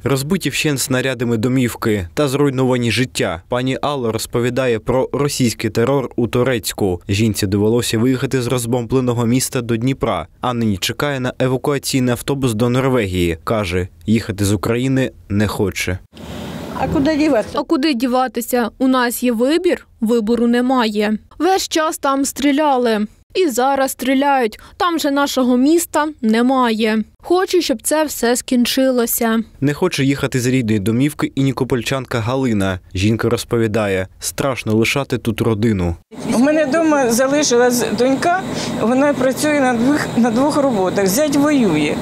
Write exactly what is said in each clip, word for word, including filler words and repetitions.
Розбиті вщент снарядами домівки та зруйновані життя. Пані Алла розповідає про російський терор у Торецьку. Жінці довелося виїхати з розбомбленого міста до Дніпра, а нині чекає на евакуаційний автобус до Норвегії. Каже, їхати з України не хоче. А куди діватися? А куди діватися? У нас є вибір? Вибору немає. Весь час там стріляли. І зараз стріляють. Там же нашого міста немає. Хочу, щоб це все скінчилося. Не хоче їхати з рідної домівки і нікопольчанка Галина. Жінка розповідає, страшно лишати тут родину. У мене вдома залишилась донька, вона працює на двох, на двох роботах. Зять воює.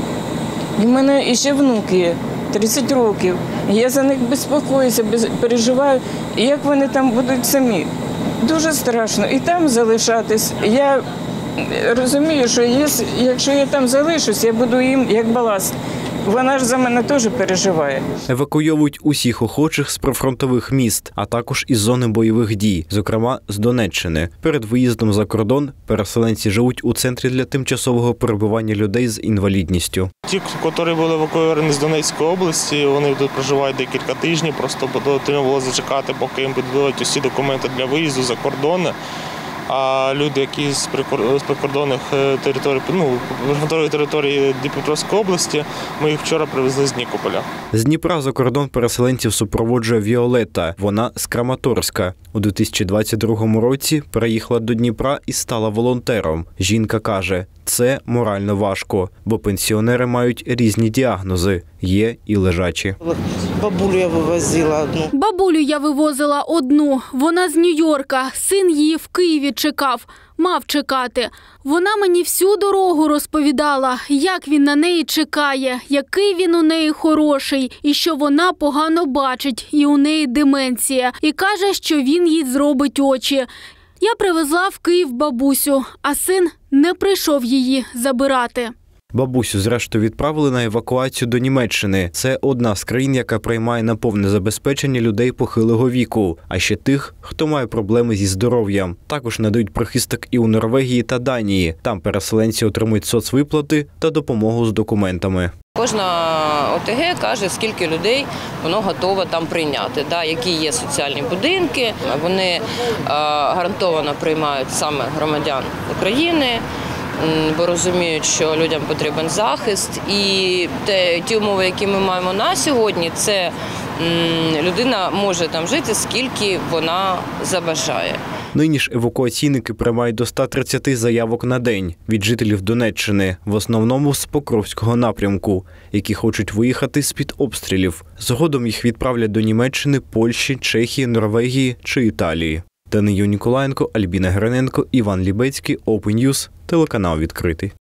І в мене ще внук є, тридцять років. Я за них безпокоюся, переживаю, як вони там будуть самі. Дуже страшно. І там залишатись. Я розумію, що якщо я там залишусь, я буду їм як баласт. Вона ж за мене теж переживає. Евакуйовують усіх охочих з прифронтових міст, а також із зони бойових дій, зокрема з Донеччини. Перед виїздом за кордон переселенці живуть у центрі для тимчасового перебування людей з інвалідністю. Ті, які були евакуйовані з Донецької області, вони тут проживають декілька тижнів, просто потрібно було зачекати, поки їм підведуть усі документи для виїзду за кордон. А люди, які з прикордонних територій, ну, прифронтової території Дніпропетровської області, ми їх вчора привезли з Нікополя. З Дніпра за кордон переселенців супроводжує Віолетта. Вона з Краматорська. У дві тисячі двадцять другому році переїхала до Дніпра і стала волонтером. Жінка каже, це морально важко, бо пенсіонери мають різні діагнози. Є і лежачі. Бабулю я вивозила одну. Бабулю я вивозила одну. Вона з Нью-Йорка. Син її в Києві чекав. Мав чекати. Вона мені всю дорогу розповідала, як він на неї чекає, який він у неї хороший, і що вона погано бачить, і у неї деменція. І каже, що він їй зробить очі. Я привезла в Київ бабусю, а син не прийшов її забирати. Бабусю, зрештою, відправили на евакуацію до Німеччини. Це одна з країн, яка приймає на повне забезпечення людей похилого віку, а ще тих, хто має проблеми зі здоров'ям. Також надають прихисток і у Норвегії та Данії. Там переселенці отримують соцвиплати та допомогу з документами. Кожна О Те Ге каже, скільки людей воно готове там прийняти, да, які є соціальні будинки. Вони е, гарантовано приймають саме громадян України, бо розуміють, що людям потрібен захист. І те, ті умови, які ми маємо на сьогодні, це м, людина може там жити, скільки вона забажає. Нині ж евакуаційники приймають до ста тридцяти заявок на день від жителів Донеччини, в основному з Покровського напрямку, які хочуть виїхати з-під обстрілів. Згодом їх відправлять до Німеччини, Польщі, Чехії, Норвегії чи Італії. Данию Ніколаєнко, Альбіна Гриненко, Іван Лібецький, Open News, телеканал відкритий.